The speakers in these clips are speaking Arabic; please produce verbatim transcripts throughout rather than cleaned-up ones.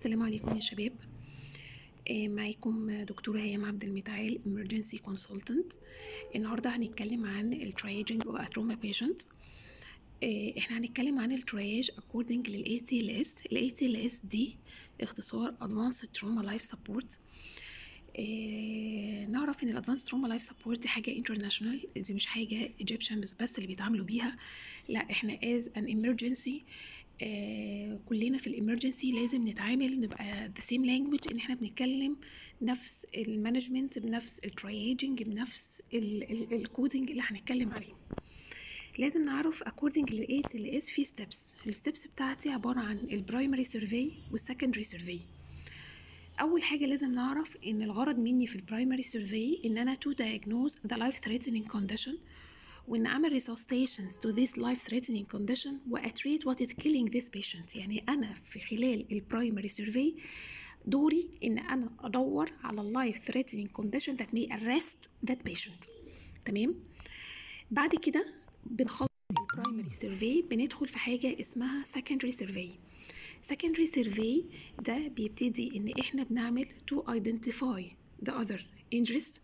السلام عليكم يا شباب. آه، معاكم دكتورة هيام عبد المتعال emergency consultant. النهارده هنتكلم عن الترياجنج of a trauma patient. آه، احنا هنتكلم عن الترياج according لل إيه تي إل إس. ال إيه تي إل إس دي اختصار Advanced Trauma Life Support. آه، نعرف ان الادفانس تروما لايف سبورت دي حاجه انترناشونال، دي مش حاجه ايجيبشنز بس اللي بيتعاملوا بيها، لا احنا از ان emergency. آه كلنا في الامرجنسي لازم نتعامل نبقى the same language، ان احنا بنتكلم نفس المانجمنت بنفس الترياجنج بنفس الكودينج اللي هنتكلم عليه. لازم نعرف according لل إيه تي إل إس في steps. الستبس بتاعتي عباره عن البرايمري سيرفي والسكندري سيرفي. اول حاجه لازم نعرف ان الغرض مني في البرايمري سيرفي ان انا to diagnose the life threatening condition، وان اعمل resuscitations to this life threatening condition و treat what is killing this patient. يعني انا في خلال البرايمري سيرفي دوري ان انا ادور على life threatening condition that may arrest that patient. تمام. بعد كده بنخلص البرايمري سيرفي بندخل في حاجه اسمها secondary survey. secondary survey ده بيبتدي ان احنا بنعمل to identify the other injuries.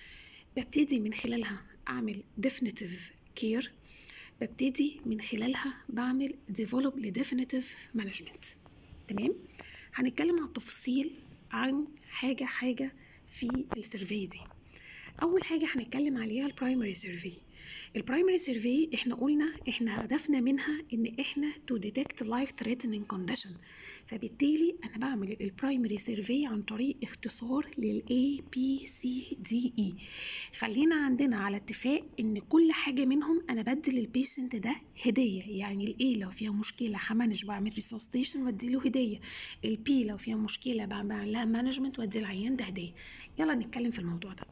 ببتدي من خلالها اعمل definitive care، ببتدي من خلالها بعمل develop ل definitive management. تمام. هنتكلم عن التفاصيل عن حاجة حاجة في السيرفي دي. اول حاجة هنتكلم عليها البرايمري سيرفي. البرايمري سيرفي احنا قلنا احنا هدفنا منها ان احنا to detect life threatening condition، فبالتالي انا بعمل البرايمري سيرفي عن طريق اختصار لل إيه بي سي دي إي. خلينا عندنا على اتفاق ان كل حاجة منهم انا بدي للبيشنت ده هدية. يعني ال A لو فيها مشكلة همانج بعمل resuscitation وادي له هدية، ال B لو فيها مشكلة بعمل لها مانجمنت وادي العيان ده هدية. يلا نتكلم في الموضوع ده.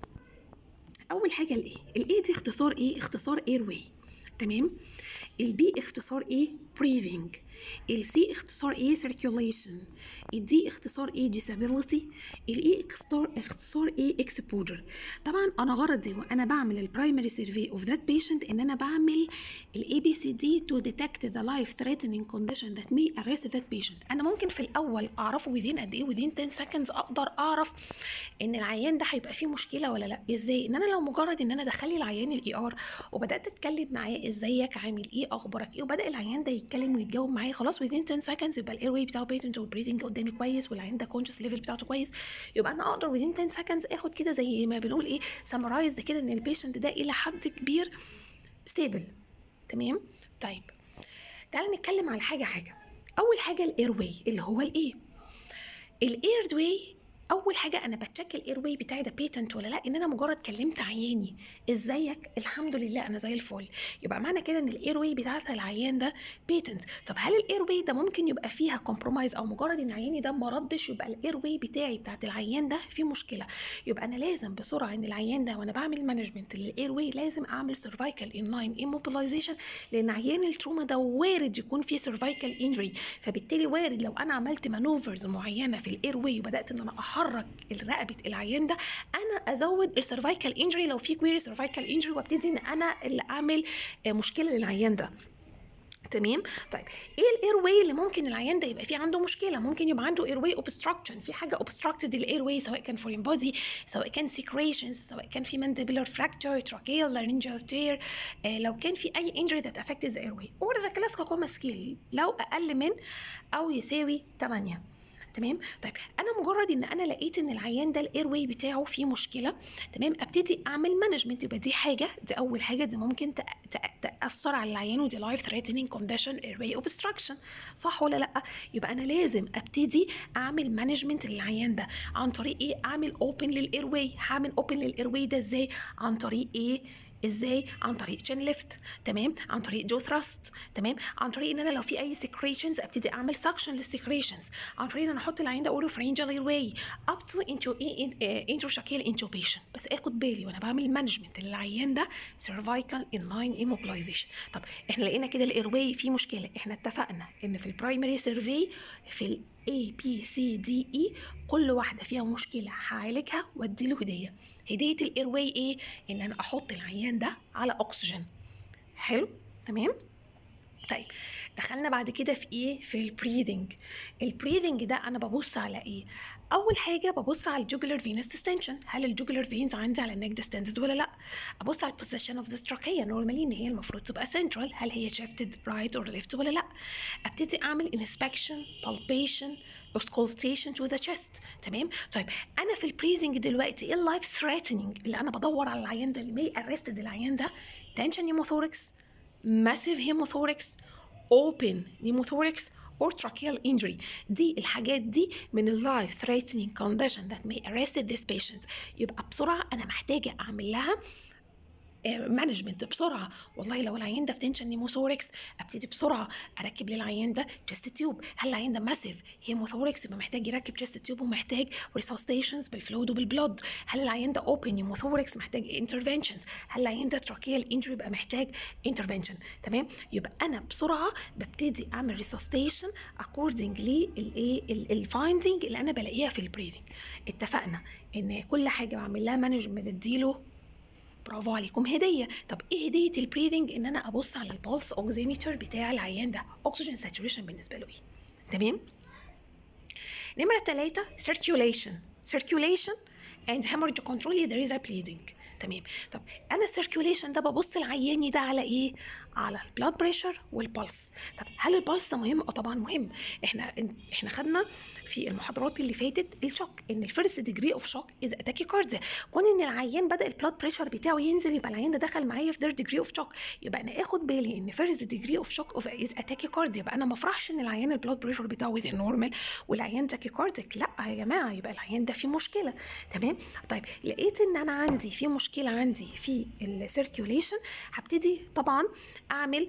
اول حاجه الايه الايه دي اختصار ايه؟ اختصار اير. تمام. البي اختصار ايه؟ breathing. السي اختصار ايه؟ circulation. الدي اختصار ايه؟ disability. الاي اختصار اختصار ايه؟ exposure. طبعا انا غرضي وانا بعمل البرايمري سيرفي اوف ذات بيشنت ان انا بعمل الاي بي سي دي to detect the life threatening condition that may arrest that patient. انا ممكن في الاول اعرفه within قد ايه؟ within عشرة seconds اقدر اعرف ان العيان ده هيبقى فيه مشكله ولا لا. ازاي؟ ان انا لو مجرد ان انا دخلي العيان الاي ار وبدات اتكلم معاه ازيك عامل ايه اخبارك ايه وبدا العيان ده يتكلم ويتجاوب معايا، خلاص within عشرة seconds يبقى الاير واي بتاعه بيتنت والبريثنج قدامي كويس والعيان ده كونشس ليفل بتاعته كويس. يبقى انا اقدر within عشرة seconds اخد كده زي ما بنقول ايه سمرايز ده كده ان البيشنت ده الى حد كبير ستيبل. تمام. طيب تعالى نتكلم على حاجه حاجه. اول حاجه الاير واي اللي هو الايه الاير واي. اول حاجه انا بتشيك الاير واي بتاعي ده بيتنت ولا لا. ان انا مجرد كلمت عياني ازيك الحمد لله انا زي الفل، يبقى معنى كده ان الاير واي بتاعت العيان ده بيتنت. طب هل الاير واي ده ممكن يبقى فيها كومبرومايز او مجرد ان عياني ده ما ردش يبقى الاير واي بتاعي بتاعت العيان ده فيه مشكله؟ يبقى انا لازم بسرعه ان العيان ده وانا بعمل مانجمنت للاير واي لازم اعمل سيرفايكال انلاين ايموبلايزيشن، لان عيان التروما ده وارد يكون فيه سيرفايكال انجري، فبالتالي وارد لو انا عملت مانوفرز معينه في الاير واي وبدات ان انا احرك رقبه العيان ده انا ازود السيرفايكال انجري لو في كويري سيرفايكال انجري وابتدي ان انا اللي اعمل مشكله للعيان ده. تمام. طيب ايه الاير واي اللي ممكن العيان ده يبقى فيه عنده مشكله؟ ممكن يبقى عنده اير واي اوبستراكشن، في حاجه اوبستراكتد الاير واي سواء كان فورين بودي سواء كان سيكريشنز سواء كان في مانديبولار فراكتشر تراكيال لارنجال تير، آه لو كان في اي انجري ذات افكتد ذا اير واي اور ذا كلاسيكال كوما سكيل لو اقل من او يساوي ثمانية. تمام. طيب انا مجرد ان انا لقيت ان العيان ده الاير واي بتاعه فيه مشكله، تمام، ابتدي اعمل مانجمنت. يبقى دي حاجه دي اول حاجه دي ممكن تاثر على العيان، ودي لايف ثريتنينج كونديشن اير واي اوبستراكشن، صح ولا لا؟ يبقى انا لازم ابتدي اعمل مانجمنت للعيان ده عن طريق ايه؟ اعمل اوبن للاير واي. هعمل اوبن للاير واي ده ازاي؟ عن طريق ايه؟ ازاي؟ عن طريق تشين ليفت. تمام. عن طريق جو ثراست. تمام. عن طريق ان انا لو في اي سكريشنز ابتدي اعمل سكشن للسكريشنز. عن طريق ان انا احط العين ده اقوله فرنجال اير واي اب تو انتو انتو شاكيل انتوبيشن. بس اخد بالي وانا بعمل مانجمنت للعيان ده سيرفايكال انلاين ايموبلايزيشن. طب احنا لقينا كده الاير واي فيه مشكله، احنا اتفقنا ان في البرايمري سيرفي في ال A B C D E كل واحده فيها مشكله هعالجها وادي له هديه. هديه الاير واي ايه؟ ان انا احط العيان ده على اكسجين. حلو. تمام. طيب دخلنا بعد كده في ايه؟ في البريذنج. البريذنج ده انا ببص على ايه؟ اول حاجه ببص على الجوجلر فينس ديستنشن، هل الجوجلر فينز عندي على النك ديستندد ولا لا؟ ابص على البوزيشن اوف ذا ستراكيا، نورمالي ان هي المفروض تبقى سنترال، هل هي شيفتد رايت اور ليفت ولا لا؟ ابتدي اعمل انسبكشن، بالبيشن، auscultation to the chest. تمام؟ طيب انا في البريزنج دلوقتي ايه اللايف ثريتنينج اللي انا بدور على العيان ده اللي مي ارستد العيان ده؟ tension pneumothorax، massive hemothorax، open pneumothorax or tracheal injury. دي الحاجات دي من ال life threatening condition that may arrest this patient. يبقى بسرعة أنا محتاجة أعمل لها مانجمنت بسرعه. والله لو العيان ده في تنشن نيموثوركس ابتدي بسرعه اركب للعيان ده تشست تيوب. هل العيان ده ماسيف هيموثوركس يبقى محتاج يركب تشست تيوب ومحتاج ريسوستيشنز بالفلويد وبالبلود. هل العيان ده اوبن نيموثوركس محتاج انترفنشنز. هل العيان ده تراكيال انجري يبقى محتاج انترفنشن. تمام؟ يبقى انا بسرعه ببتدي اعمل ريسوستيشن اكوردنج للايه الفايندنج اللي انا بلاقيها في البريذنج. اتفقنا ان كل حاجه بعمل لها مانجمنت بديله برافو عليكم هديه. طب ايه هديه البريذنج؟ ان انا ابص على البولس اوكسيمتر بتاع العيان ده، اكسجين ساتوريشن بالنسبه له ايه. تمام؟ نمره ثلاثة circulation circulation and hemorrhage control if there is a bleeding. تمام. طب انا السيركيوليشن ده ببص العياني ده على ايه؟ على البلاد بريشر والبلس. طب هل البلس ده مهم؟ اه طبعا مهم. احنا احنا خدنا في المحاضرات اللي فاتت الشوك، ان الفيرست ديجري اوف شوك از اتاكيكارديا. كون ان العيان بدا البلاد بريشر بتاعه ينزل يبقى العيان ده دخل معايا في ثيرد ديجري اوف شوك. يبقى انا اخد بالي ان فيرست ديجري اوف شوك اوف از اتاكيكارديا. يبقى انا ما افرحش ان العيان البلاد بريشر بتاعه ويز نورمال والعيان تاكيكارديك. لا يا جماعه، يبقى العيان ده فيه مشكله. تمام؟ طيب لقيت ان انا عندي في مشكله عندي في السيركيوليشن، هبتدي طبعا اعمل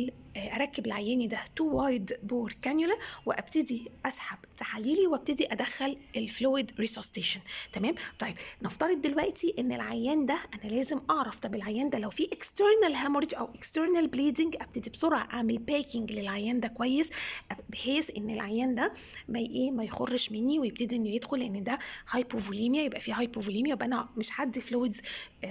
اركب العياني ده تو وايد بور كانيولا وابتدي اسحب تحاليلي وابتدي ادخل الفلويد ريسوستيشن. تمام؟ طيب نفترض دلوقتي ان العيان ده انا لازم اعرف طب العيان ده لو في اكسترنال هامورج او اكسترنال بليدنج ابتدي بسرعه اعمل باكينج للعيان ده كويس بحيث ان العيان ده ما ايه ما يخرش مني ويبتدي انه يدخل ان ده هايبوفوليميا. يبقى في هايبوفوليميا يبقى انا مش هدي فلويدز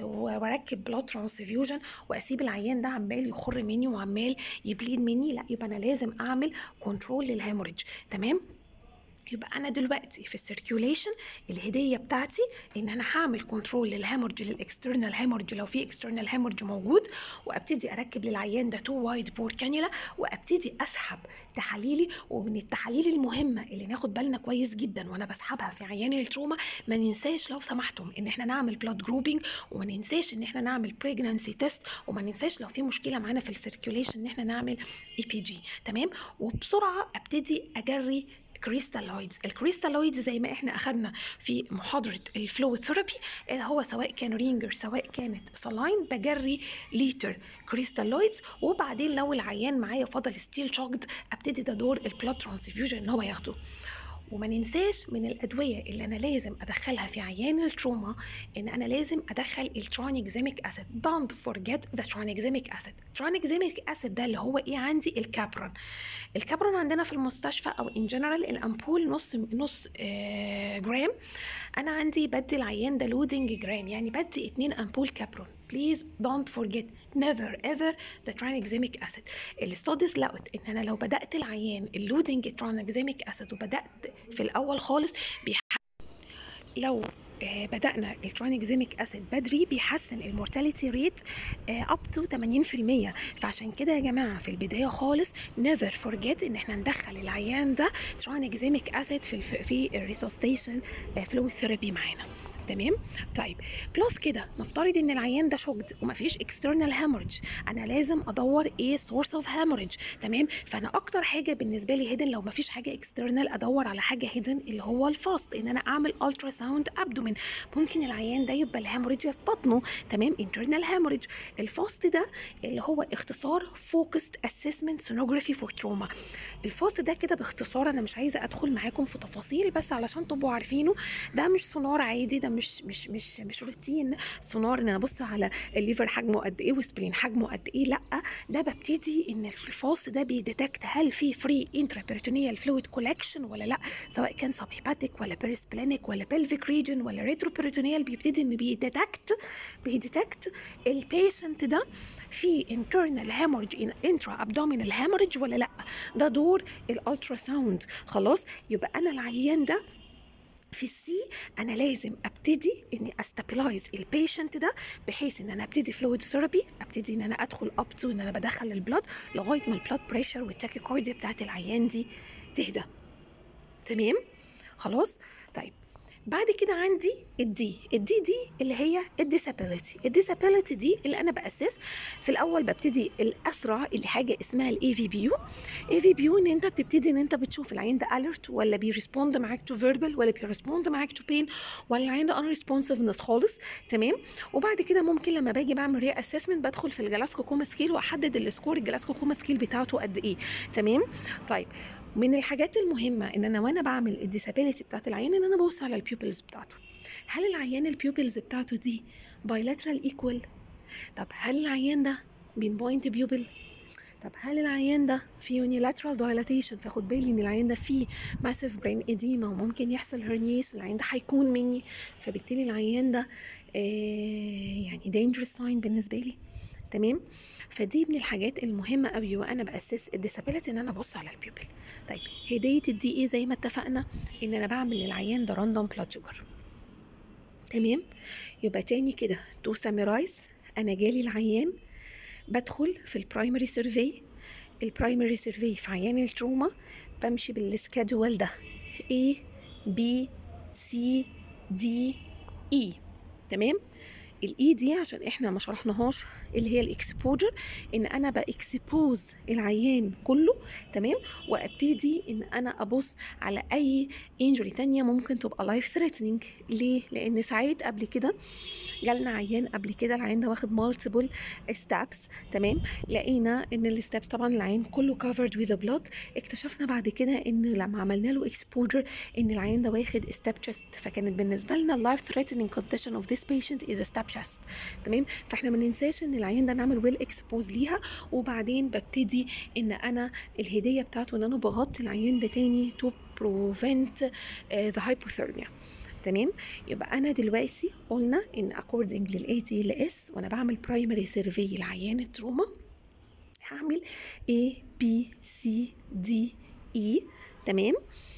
واركب بلاد ترانسفيوجن واسيب العيان ده عمال يخر مني وعمال يبليد مني. لا، يبقى انا لازم اعمل كنترول للهيموريدج. تمام؟ يبقى انا دلوقتي في السيركيوليشن الهديه بتاعتي ان انا هعمل كنترول للهيمورج للاكسترنال هيمورج لو في اكسترنال هيمورج موجود، وابتدي اركب للعيان ده تو وايد بور كانيولا وابتدي اسحب تحاليلي. ومن التحاليل المهمه اللي ناخد بالنا كويس جدا وانا بسحبها في عيان التروما، ما ننساش لو سمحتم ان احنا نعمل بلاد جروبينج، وما ننساش ان احنا نعمل بريجنانسي تيست، وما ننساش لو في مشكله معانا في السيركيوليشن ان احنا نعمل اي بي جي. تمام؟ وبسرعه ابتدي اجري كريستالويدز. الكريستالويدز زي ما احنا اخدنا في محاضره الفلويد ثيرابي، هو سواء كان رينجر سواء كانت سلاين، بجري ليتر كريستالويدز. وبعدين لو العيان معايا فضل ستيل شوكد ابتدي ده دور البلاد ترانسفيوجن ان هو ياخده. وما ننساش من الادويه اللي انا لازم ادخلها في عيان التروما ان انا لازم ادخل الترانكزيميك اسيد. دونت فورجيت ذا ترانكزيميك اسيد. ترانكزيميك اسيد ده اللي هو ايه عندي؟ الكابرون. الكابرون عندنا في المستشفى او ان جنرال الامبول نص نص آه جرام. انا عندي بدي العيان ده لودنج جرام، يعني بدي اتنين امبول كابرون. Please don't forget never ever the tranexamic acid. الاستاديز لقت ان انا لو بدات العيان اللودنج ترانكزيميك اسيد وبدات في الاول خالص بيح... لو بدأنا الترانكزيميك اسيد بدري بيحسن المورتاليتي ريت اب تو ثمانين في المية. فعشان كده يا جماعه في البدايه خالص نيفر فورجيت ان احنا ندخل العيان ده ترانكزيميك اسيد في في الريسوستيشن فلويد ثيرابي معانا. تمام؟ طيب بلس كده نفترض ان العيان ده شوكد ومفيش اكسترنال هامورج، انا لازم ادور ايه سورس اوف هامورج. تمام؟ فانا اكتر حاجه بالنسبه لي هيدن لو مفيش حاجه اكسترنال ادور على حاجه هيدن اللي هو الفاست، ان انا اعمل الترا ساوند ابدومين. ممكن العيان ده يبقى الهامورج في بطنه. تمام؟ انترنال هامورج. الفاست ده اللي هو اختصار فوكسد اسسمنت سونوجرافي فور تروما. الفاست ده كده باختصار، انا مش عايزه ادخل معاكم في تفاصيل بس علشان تبقوا عارفينه، ده مش سونار عادي، ده مش مش مش مش روتين سونار ان انا ابص على الليفر حجمه قد ايه والسبلين حجمه قد ايه، لا ده ببتدي ان الفحص ده بيديتكت هل في فري انترابيريتونيال فلويد كولكشن ولا لا، سواء كان سب هيباتيك ولا بيرسبلينيك ولا بلفيك ريجن ولا ريتروبيريتونيال. بيبتدي ان بيديتكت بيديتكت البيشنت ده في internal hemorrhage intra abdominal hemorrhage ولا لا. ده دور الالترا ساوند. خلاص، يبقى انا العيان ده في السي انا لازم ابتدي اني استابلايز البيشنت ده، بحيث ان انا ابتدي فلويد ثيرابي، ابتدي ان انا ادخل اب تو ان انا بدخل البلاد لغايه ما البلاد بريشر والتاكيكارديا بتاعت العيان دي تهدى. تمام خلاص. طيب بعد كده عندي الدي الدي دي اللي هي الديسابيليتي. الديسابيليتي دي اللي انا باسس في الاول ببتدي الاسرع اللي حاجه اسمها الاي في بيو. اي في بيو ان انت بتبتدي ان انت بتشوف العين ده اليرت ولا بيرسبوند معاك تو فيربال ولا بيرسبوند معاك تو بين ولا العين ده ان ريسبونسفنس خالص. تمام. وبعد كده ممكن لما باجي بعمل ري اسسمنت بدخل في الجلاسكو كوما سكيل واحدد السكور الجلاسكو كوما سكيل بتاعته قد ايه. تمام. طيب من الحاجات المهمه ان انا وانا بعمل الديسابيليتي بتاعت العين ان انا ببص على البيوبلز بتاعته. هل العيان البيوبلز بتاعته دي بايلاترال ايكوال؟ طب هل العيان ده بين بوينت بيوبل؟ طب هل العيان ده في يونيلاترال دايلاتيشن، فاخد بالي ان العيان ده فيه ماسيف برين اديما وممكن يحصل هرنيشن، العيان ده هيكون مني، فبالتالي العيان ده آه يعني دينجرس ساين بالنسبه لي. تمام. فدي من الحاجات المهمه قوي وانا باسس الديسابيلتي ان انا ابص على البيوبل. طيب هديه الدي ايه زي ما اتفقنا ان انا بعمل للعيان ده راندوم بلاد شوجر. تمام. يبقى تاني كده تو سامرايز، انا جالي العيان بدخل في البرايمري سيرفي. البرايمري سيرفي في عيان التروما بمشي بالسكادول ده A B C D E. تمام. الاي دي عشان احنا ما شرحناهاش اللي هي الاكسبوجر، ان انا باكسبوز العيان كله. تمام. وابتدي ان انا ابص على اي انجري تانية ممكن تبقى لايف ثريتنينج. ليه؟ لان ساعات قبل كده جالنا عيان قبل كده العيان ده واخد مالتيبل ستابس. تمام. لقينا ان الستابس طبعا العيان كله كفرد وذ بلاد. اكتشفنا بعد كده ان لما عملنا له اكسبوجر ان العيان ده واخد ستاب تشست، فكانت بالنسبه لنا اللايف ثريتنينج كونديشن اوف ذيس بيشنت از ستاب تشست. تمام. فاحنا ما ننساش ان العيان ده نعمل ويل اكسبوز ليها، وبعدين ببتدي ان انا الهديه بتاعته ان انا بغطي العيان ده تاني تو بروفنت ذا هايبوثيرميا. تمام. يبقى انا دلوقتي قلنا ان according للاي تي ال اس وانا بعمل برايمري سيرفي لعيان التروما هعمل A B C D E. تمام.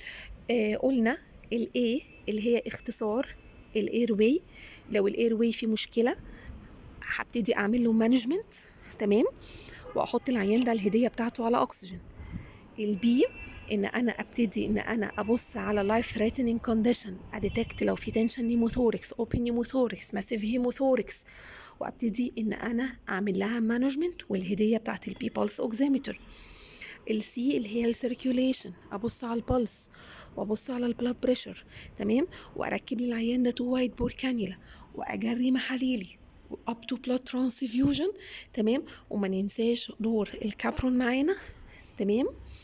آه قلنا الاي اللي هي اختصار الاير واي، لو الاير واي فيه مشكله هبتدي اعمل له مانجمنت. تمام. واحط العيان ده الهديه بتاعته على اكسجين. البي ان انا ابتدي ان انا ابص على لايف ثريتنينج كونديشن، اديتكت لو في تنشن نيموثوركس، اوبن نيموثوركس، ماسيف هيموثوركس، وابتدي ان انا اعمل لها مانجمنت والهديه بتاعت البي بالس اوكسيمتر. السي اللي هي السيركيوليشن، ابص على البلس وابص على البلاد بريشر. تمام. واركب لي العيان ده تو وايت بور كانيولا واجري محاليلي اب تو بلاد ترانسفيوجن. تمام. وما ننساش دور الكابرون معانا. تمام.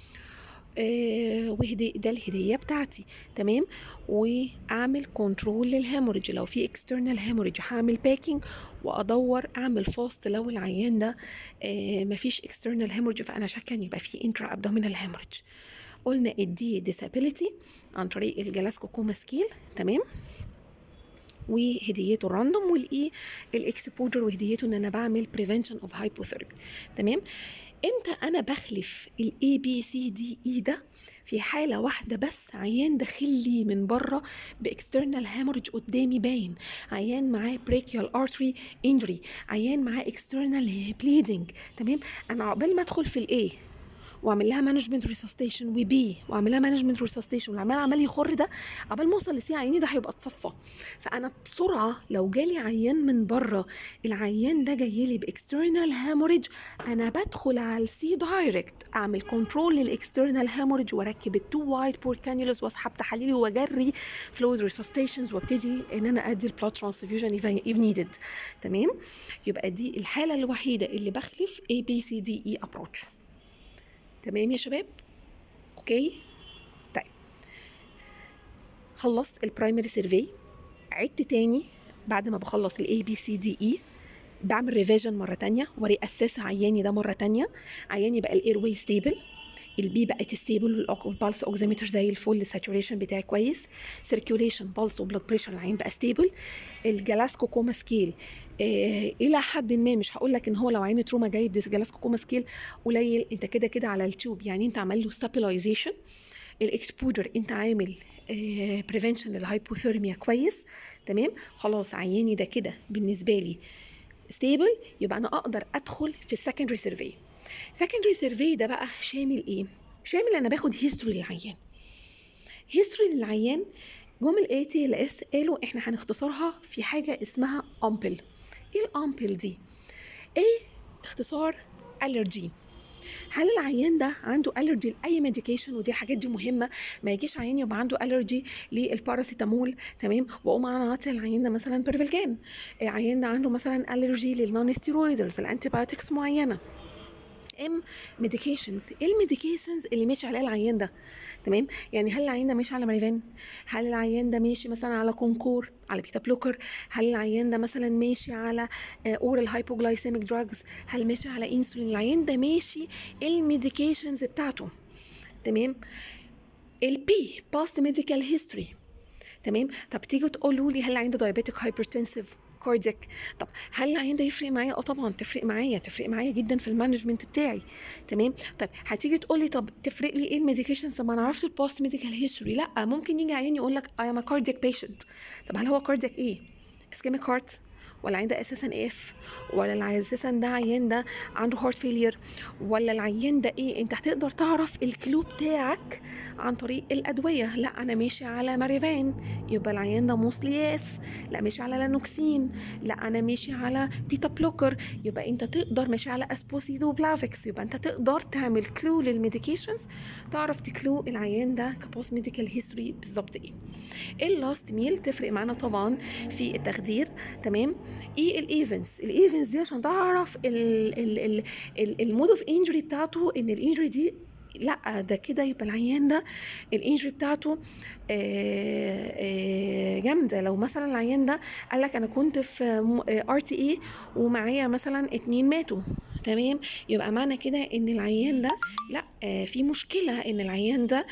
آه وهدي ده الهديه بتاعتي. تمام. واعمل كنترول للهيموريج، لو في اكسترنال هيموريج هعمل باكينج وادور اعمل فاست لو العيان ده آه مفيش اكسترنال هيموريج فانا شاكه ان يبقى في انترا ابدومينال هيموريج. قلنا الدي ديسابيليتي عن طريق الجلاسكو كوما سكيل. تمام. وهديته الراندوم، والاي الاكسبوجر وهديته ان انا بعمل بريفنشن اوف هايبوثيرميا. تمام. امتى انا بخلف الاي بي سي دي اي ده؟ في حاله واحده بس، عيان داخل لي من بره باكسترنال هامورج قدامي باين، عيان معاه بريكيال ارتري انجري، عيان معاه اكسترنال بليدنج. تمام. انا عقبال ما ادخل في الاي واعمل لها مانجمنت ريسستيشن وبي واعمل لها مانجمنت ريسستيشن والعمال عمال يخر ده، قبل ما اوصل لسي عيني ده هيبقى اتصفى. فانا بسرعه لو جالي عيان من بره، العيان ده جاي لي باكسترنال هاموريج، انا بدخل على السي دايركت اعمل كنترول للاكسترنال هاموريج واركب التو وايت بور كانيولز واسحب تحاليلي واجري فلويد ريسستيشنز وابتدي ان انا ادي البلاد ترانسفيوجن if needed. تمام. يبقى دي الحاله الوحيده اللي بخلف A B C D E approach. تمام يا شباب؟ اوكي. طيب خلصت البرايمري سيرفي، عدت تاني بعد ما بخلص الاي بي سي دي اي، بعمل ريفيجن مره تانية وري اسس عياني ده مره تانية. عياني بقى الاير واي ستيبل، البي بقت ستيبل، والبالس اوكسيمتر زي الفل، الساتوريشن بتاعي كويس، سيركيوليشن بالس وبلاد بريشر العين بقى ستيبل. الجلاسكو كوما سكيل آه الى حد ما، مش هقول لك ان هو لو عين تروما جايب جلاسكو كوما سكيل قليل، انت كده كده على التيوب، يعني انت عمل له ستابلايزيشن. الاكسبوجر انت عامل بريفنشن للهايبوثيرميا كويس، تمام. خلاص عياني ده كده بالنسبه لي ستيبل، يبقى انا اقدر ادخل في السكندري سيرفي. سكندري سيرفي ده بقى شامل ايه؟ شامل انا باخد هيستوري للعيان. هيستوري للعيان جم الاي تي ال اس قالوا احنا هنختصرها في حاجه اسمها امبل. ايه الامبل دي؟ ايه اختصار الرجي. هل العيان ده عنده الرجي لاي ميديكيشن؟ ودي الحاجات دي مهمه، ما يجيش عيان يبقى عنده الرجي للباراسيتامول، تمام، واقوم انا عاطي العيان ده مثلا بيرفلجان. العيان ده عنده مثلا الرجي للنون ستيرويدز، الانتي بايوتكس معينه. ام ميديكيشنز، ايه الميديكيشنز اللي ماشي عليها العيان ده؟ تمام، يعني هل العيان ده ماشي على ماريفان؟ هل العيان ده ماشي مثلا على كونكور، على بيتا بلوكر؟ هل العيان ده مثلا ماشي على اورال هايبوجلايسيميك دراجز؟ هل ماشي على انسولين؟ العيان ده ماشي الميديكيشنز بتاعته، تمام. البي باست ميديكال هيستوري، تمام. طب تيجوا تقولوا لي هل العيان ده دايابيتيك هايبرتنسيف كاردياك؟ طب هل العيان ده يفرق معايا؟ اه طبعا تفرق معايا، تفرق معايا جدا في المانجمنت بتاعي، تمام. طب هتيجي تقول لي طب تفرق لي ايه الميديكيشنز؟ ما نعرفش البوست ميديكال هيستوري. لا، ممكن يجي عيان يقول لك اي ام كاردياك بيشنت. طب هل هو كاردياك ايه؟ اسكيميك هارت، ولا العيان ده اساسا اف، ولا العيان اساسا ده عيان ده عنده هارت فيلير، ولا العيان ده ايه؟ انت هتقدر تعرف الكلو بتاعك عن طريق الادويه. لا انا ماشي على ماريفان، يبقى العيان ده موصلي اف. لا ماشي على لانوكسين، لا انا ماشي على بيتا بلوكر، يبقى انت تقدر ماشي على اسبوسيدو بلافكس. يبقى انت تقدر تعمل كلو للميديكيشنز، تعرف تكلو العيان ده كبوست ميديكال هيستوري بالظبط ايه. اللاست ميل تفرق معانا طبعا في التخدير، تمام. ايه الايفنتس؟ الايفنتس دي عشان تعرف المود اوف انجري بتاعته، ان الانجري دي لا ده كده يبقى العيان ده الانجري بتاعته جامده. لو مثلا العيان ده قال لك انا كنت في ار تي اي ومعايا مثلا اتنين ماتوا، تمام، يبقى معنى كده ان العيان ده لا في مشكله، ان العيان ده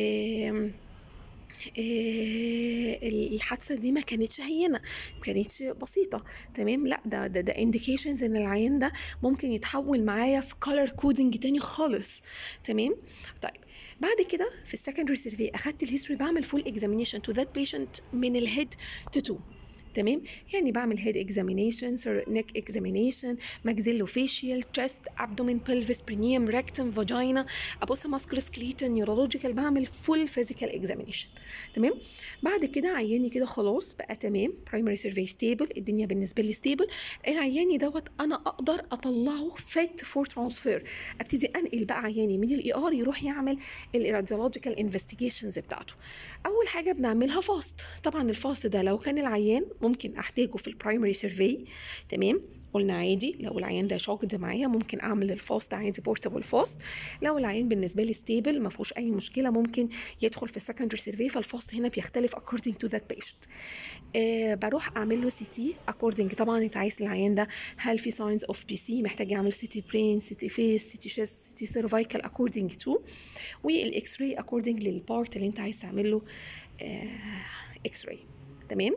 الحادثه دي ما كانتش هينه، ما كانتش بسيطه، تمام. لا ده ده ده انديكيشنز ان العيان ده ممكن يتحول معايا في كولر كودنج تاني خالص، تمام. طيب بعد كده في السكندري سيرفي اخدت الهيستوري، بعمل فول اكزامينيشن تو ذات بيشنت من الهيد تو تو، تمام. يعني بعمل هيد اكزامينيشن، نيك اكزامينيشن، ماكسيلوفيشيال، تشست، ابدومين، بلفس، برينيوم، ريكتم، فاجينا، ابص ماسكولار سكليتون، نيورولوجيكال، بعمل فول فيزيكال اكزامينيشن، تمام. بعد كده عياني كده خلاص بقى تمام، برايمري سيرفي ستيبل، الدنيا بالنسبه لي ستيبل. العياني دوت انا اقدر اطلعه فيت فور ترانسفير، ابتدي انقل بقى عياني من الاي ار يروح يعمل الراديولوجيكال انفستيجيشنز بتاعته. اول حاجه بنعملها فاست. طبعا الفاست ده لو كان العيان ممكن احتاجه في البرايمري سيرفي، تمام، قلنا عادي. لو العيان ده شاكد معايا ممكن اعمل الفاست عادي، بورتابل فاست. لو العيان بالنسبه لي ستيبل ما فيهوش اي مشكله ممكن يدخل في السكندري سيرفي، فالفاست هنا بيختلف according to that patient. آه بروح اعمل له سي تي according، طبعا انت عايز العيان ده هل في ساينز اوف بي سي، محتاج يعمل سي تي برين، سي تي فيس، سي تي شيست، سي تي سيرفايكال according to، والاكس راي according للبارت اللي انت عايز تعمل له آه اكس راي، تمام.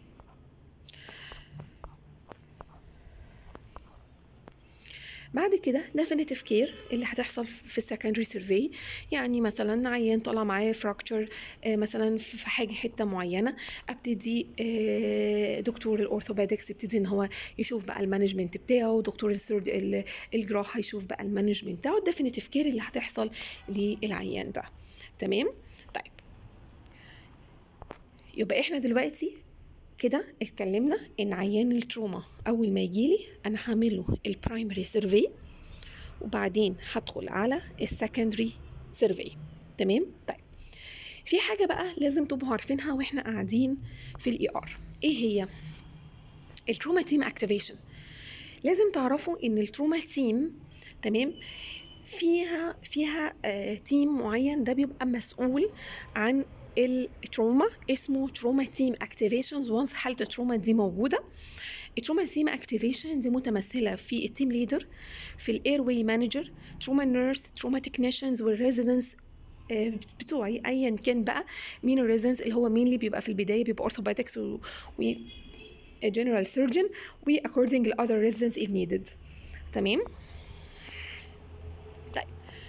بعد كده definitive care اللي هتحصل في السكندري سيرفي، يعني مثلا عيان طلع معاه فراكتشر مثلا في حاجه حته معينه، ابتدي دكتور الاورثوبيدكس يبتدي ان هو يشوف بقى المانجمنت بتاعه، دكتور السيرج الجراحه يشوف بقى المانجمنت بتاعه، الديفينيتيف كير اللي هتحصل للعيان ده، تمام. طيب يبقى احنا دلوقتي كده اتكلمنا ان عيان التروما اول ما يجيلي انا هعمله البرايمري سيرفي، وبعدين هدخل على السكندري سيرفي، تمام. طيب في حاجه بقى لازم تبقوا عارفينها واحنا قاعدين في الاي ار، ايه هي؟ التروما تيم اكتيفيشن. لازم تعرفوا ان التروما تيم، تمام، فيها فيها آه تيم معين ده بيبقى مسؤول عن التروما اسمه تروما تيم اكتيفيشنز. وانس حاله التروما دي موجوده، التروما تيم اكتيفيشن دي متمثله في التيم ليدر، في الاير واي مانجر، تروما نيرس، تروما تكنيشنز، والريزيدنس بتوعي ايا كان بقى مين الريزيدنس، اللي هو مين اللي بيبقى في البدايه بيبقى اورثوبيدكس و جنرال سيرجن و according to other residents if needed. تمام. طيب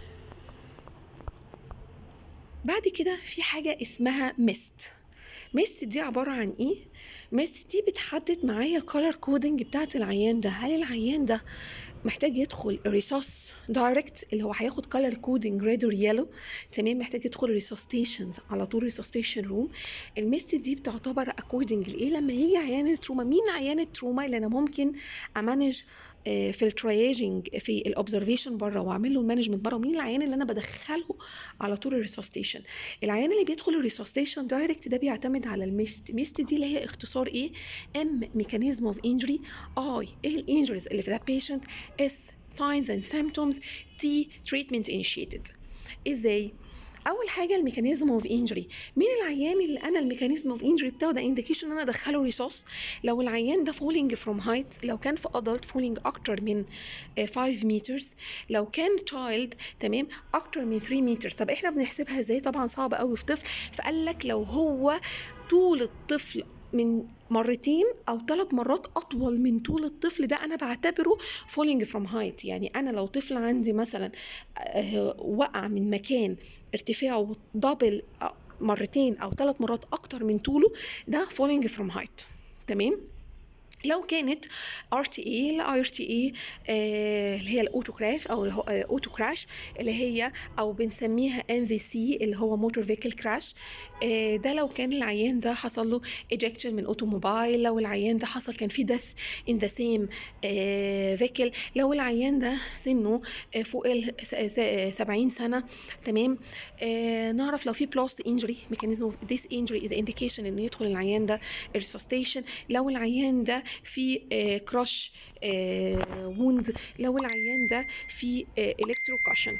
بعد كده في حاجه اسمها ميست. ميست دي عباره عن ايه؟ ميست دي بتحدد معايا color coding بتاعت العيان ده. هل العيان ده محتاج يدخل ريسوس دايركت اللي هو هياخد color coding red or yellow، تمام، محتاج يدخل ريسوستيشنز على طول ريسوستيشن روم. الميست دي بتعتبر according لايه؟ لما يجي عيان التروما، مين عيان التروما اللي انا ممكن امانج في الترياجنج في الاوبزرفيشن بره واعمل له المانجمنت بره، ومين العيان اللي انا بدخله على طول الريسوستيشن. العيان اللي بيدخل الريسوستيشن دايركت ده بيعتمد على الميست. ميست دي اللي هي اختصار ايه؟ ام ميكانيزم اوف انجري، اي ايه الانجريز اللي في ذا بيشنت، اس signs and symptoms، تي treatment initiated. ازاي؟ اول حاجه الميكانيزم اوف انجري، مين العيان اللي انا الميكانيزم اوف انجري بتاعه ده انديكيشن ان انا ادخله ريسوس. لو العيان ده فولينج فروم هايت، لو كان في ادلت فولينج اكتر من خمسة مترز، لو كان تشايلد تمام اكتر من ثلاثة مترز. طب احنا بنحسبها ازاي؟ طبعا صعب قوي في طفل، فقال لك لو هو طول الطفل من مرتين او ثلاث مرات اطول من طول الطفل ده انا بعتبره falling from height. يعني انا لو طفل عندي مثلا وقع من مكان ارتفاعه دبل مرتين او ثلاث مرات اكتر من طوله، ده falling from height. تمام. لو كانت ار تي اي، الار تي اي اللي هي الاوتو كراش او الاوتو كراش اللي هي او بنسميها ام في سي اللي هو موتور فيكل كراش، ده لو كان العيان ده حصل له ايجكشن من اوتوموبايل، لو العيان ده حصل كان في ديث ان ذا سيم فيكل، لو العيان ده سنه فوق ال سبعين سنه. تمام. آه نعرف لو في بلاست انجري، ميكانيزم اوف ذيس انجري از انديكيشن انه يدخل العيان ده ريسوستيشن. لو العيان ده في آه كراش آه ووند، لو العيان ده في آه الكتروكاشن.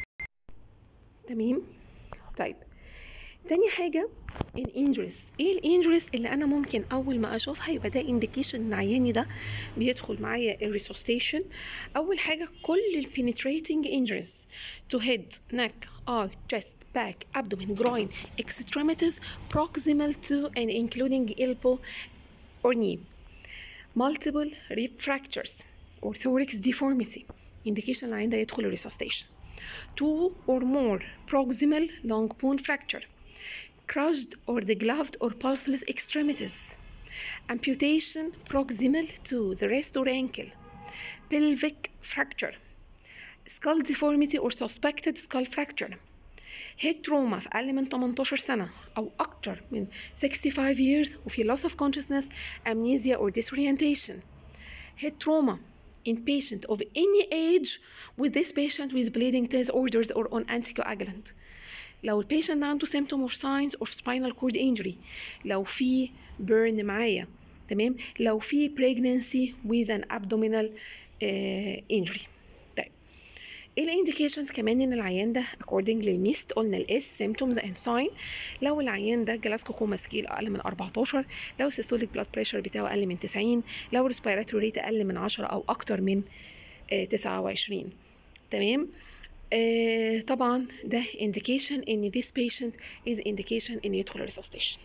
تمام. طيب تاني حاجه الانجريز. ايه الانجريز اللي انا ممكن اول ما اشوفها يبقى ده انديكيشن ان عياني ده بيدخل معايا الريسوستيشن؟ اول حاجه كل البينتريتنج انجريز to head, neck, eye, chest, back, abdomen, groin, extremities proximal to and including elbow or knee, multiple rib fractures or thorax deformity indication العيان ده يدخل الريسوستيشن. two or more proximal long bone fracture, crushed or degloved or pulseless extremities, amputation proximal to the wrist or ankle, pelvic fracture, skull deformity or suspected skull fracture, head trauma في أقل من تمنتاشر سنة أو أكتر من sixty-five years وفي loss of consciousness, amnesia or disorientation, head trauma in patient of any age with this patient with bleeding disorders or on anticoagulant. لو البيشنت عنده symptom of signs of spinal cord injury، لو في burn معايا، تمام، لو في pregnancy with an abdominal uh, injury. طيب ايه الانديكيشنز كمان ان العيان ده according للميست؟ قلنا الاس symptoms and sign. لو العيان ده جلاسكو كوما سكيل اقل من أربعتاشر، لو systolic blood pressure بتاعه اقل من تسعين، لو respiratory rate اقل من عشرة او اكتر من uh, تسعة وعشرين. تمام. آه طبعا ده indication ان this patient is indication ان يدخل resuscitation.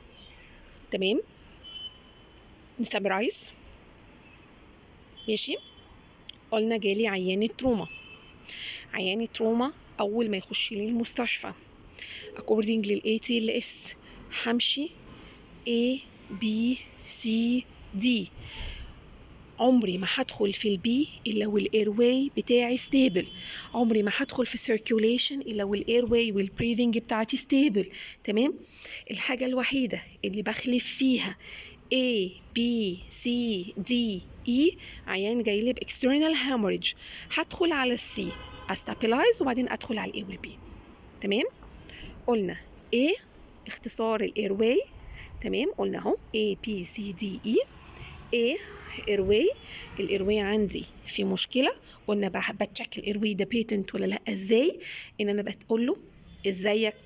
تمام. نسمرايز. ماشي. قلنا جالي عيان التروما. عيان التروما اول ما يخش لي المستشفى according لل A T L S همشي A B C D. عمري ما هدخل في البي الا والاير واي بتاعي ستيبل، عمري ما هدخل في السيركيوليشن الا والاير واي والبريذنج بتاعتي ستيبل. تمام. الحاجه الوحيده اللي بخلف فيها A B C D E عيان جاي لي باكسترنال هاموريدج، هدخل على السي استابلايز وبعدين ادخل على الاي والبي. تمام. قلنا A اختصار الاير واي. تمام. قلنا اهو A B C D E. A ايرواي، الايرواي عندي في مشكله، قلنا بتشيك الايرواي ده بيتنت ولا لا. ازاي؟ ان انا بقول له ازيك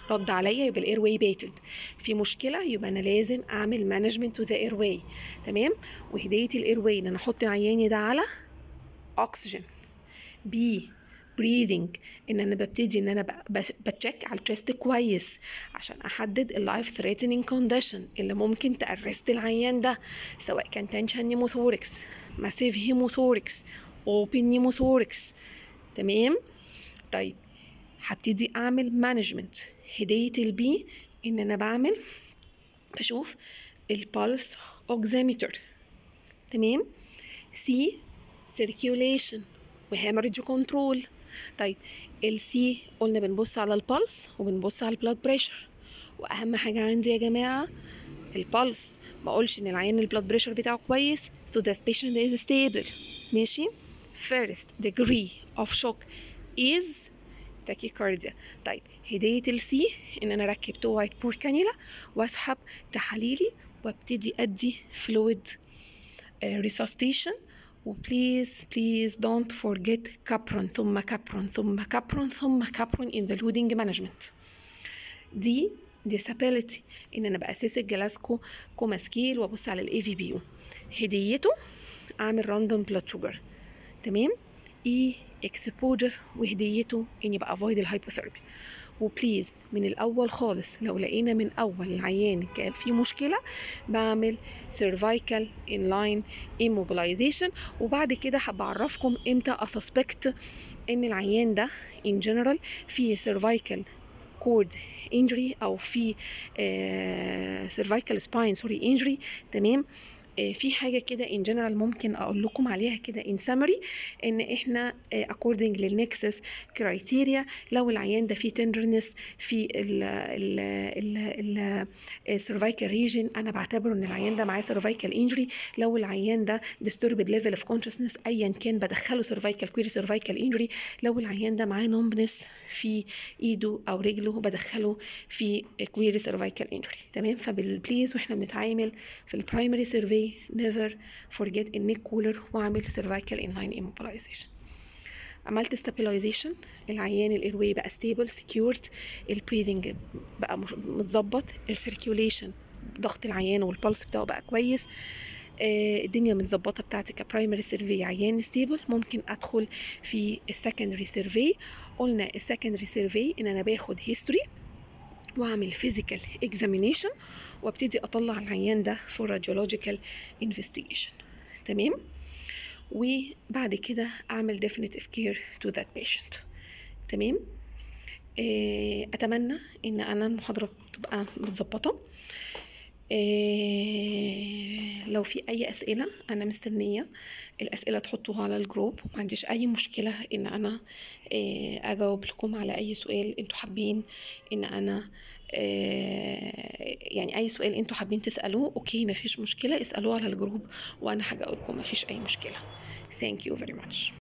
رد عليا يبقى الاير واي بيتنت. في مشكله يبقى انا لازم اعمل مانجمنت تو ذا اير واي. تمام. وهدايه الاير واي ان انا احط عياني ده على اكسجين. بي breathing ان انا ببتدي ان انا بتشيك على التشست كويس عشان احدد اللايف ثريتنينج كونديشن اللي ممكن تأرست العيان ده، سواء كان تنشن نيموثوركس، ماسيف هيموثوركس، اوبن نيموثوركس. تمام. طيب هبتدي اعمل مانجمنت. هدية البي ان انا بعمل بشوف البالس اوكسيمتر. تمام. سي circulation وهامرج كنترول. طيب السي قلنا بنبص على البلس وبنبص على البلاد بريشر، واهم حاجه عندي يا جماعه البلس. ما اقولش ان العيان البلاد بريشر بتاعه كويس so the patient is stable. ماشي. first degree of shock is tachycardia. طيب هديه السي ان انا اركب تو وايت بور كانيلا واسحب تحاليلي وابتدي ادي فلويد resuscitation. وبليز بليز دونت فورجيت كابرون ثم كابرون ثم كابرون ثم كابرون in the loading management. دي disability ان انا باسس الجلاسكو كوما سكيل وابص على الاي في بي يو. هديته اعمل راندوم بلاد شوجر. تمام. اي اكسبوجر وهديته اني بقى افويد الهايبوثيرمي. وبليز من الاول خالص لو لقينا من اول العيان كان في مشكله بعمل سيرفايكال انلاين immobilization. وبعد كده هبعرفكم امتى اسسبكت ان العيان ده ان جنرال في سيرفايكال كورد انجري او في سيرفايكال سباين سوري انجري. تمام. في حاجه كده ان جنرال ممكن اقول لكم عليها كده ان سمري ان احنا اكوردنج للنكسس كرايتيريا لو العيان ده فيه تندرنس في السيرفايكال ريجن انا بعتبره ان العيان ده معاه سيرفايكال انجري. لو العيان ده disturbed level of consciousness ايا كان بدخله سيرفايكال كويري سيرفايكال انجري. لو العيان ده معاه نومبنس في ايده او رجله بدخله في كويري سيرفايكال انجري. تمام. فبالبليز واحنا بنتعامل في البرايمري سيرفي never forget النيك كولر واعمل cervical inline immobilization. عملت stabilization العيان الايروي بقى stable secured، البريذنج بقى متظبط، السيركيوليشن ضغط العيان والبلس بتاعه بقى كويس، آه الدنيا متظبطه بتاعتي كبرايمري سيرفي عيان ستيبل. ممكن ادخل في السكندري سيرفي. قلنا السكندري سيرفي ان انا باخد هيستوري واعمل فيزيكال اكزامينيشن وابتدي اطلع العيان ده فور راديولوجيكال انفستيجيشن. تمام. وبعد كده اعمل definitive care to that patient. تمام. اتمنى ان انا المحاضره تبقى متظبطه. لو في اي اسئله انا مستنيه الاسئله تحطوها على الجروب، ما عنديش اي مشكله ان انا اجاوب لكم على اي سؤال انتوا حابين ان انا يعني اي سؤال انتوا حابين تسالوه اوكي مفيش مشكله اسالوه على الجروب وانا هجاوبكم مفيش اي مشكله. Thank you very much.